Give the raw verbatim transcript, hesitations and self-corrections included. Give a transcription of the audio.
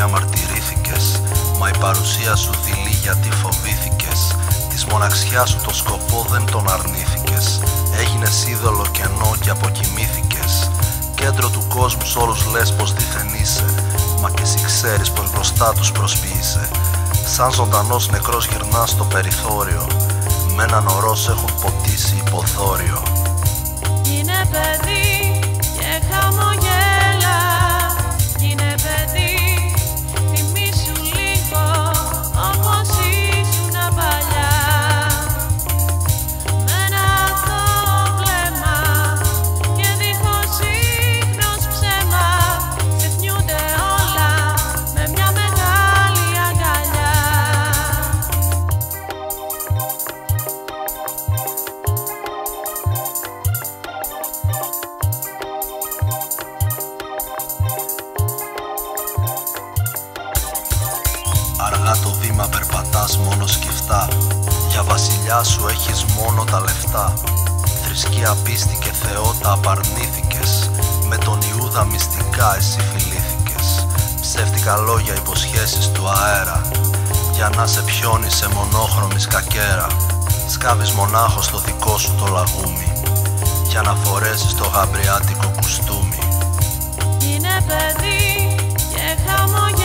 διαμαρτυρήθηκες, μα η παρουσία σου δειλή γιατί φοβήθηκες. Της μοναξιάς σου το σκοπό δεν τον αρνήθηκες. Έγινες είδωλο κενό και αποκοιμήθηκες. Κέντρο του κόσμου σ' όλους λες πως δίθεν είσαι, μα κι εσύ ξέρεις πως μπροστά τους προσποιείσαι. Σαν ζωντανός νεκρός γυρνάς στο περιθώριο, με έναν ορό σ' έχουν ποτίσει υποθώριο. Είναι παιδί και χαμογέλα, είναι παιδί, θυμήσου λίγο όπως ήσουνα παλιά. Με ένα αθώο βλέμμα και δίχως ίχνος ψέμα, ξεχνιούνται όλα με μια μεγάλη αγκαλιά. Αργά το βήμα περπατάς μόνο σκεφτά, για βασιλιά σου έχεις μόνο τα λεφτά. Θρησκεία, πίστη και Θεό τα απαρνήθηκες, με τον Ιούδα μυστικά εσύ φιλήθηκες. Ψεύτικα λόγια, υποσχέσεις του αέρα, για να σε πιώνει σε μονόχρωμη σκακέρα. Σκάβεις μονάχος το δικό σου το λαγούμι, για να φορέσεις το γαμπριάτικο κουστούμι. Είναι παιδί και χαμογέλα,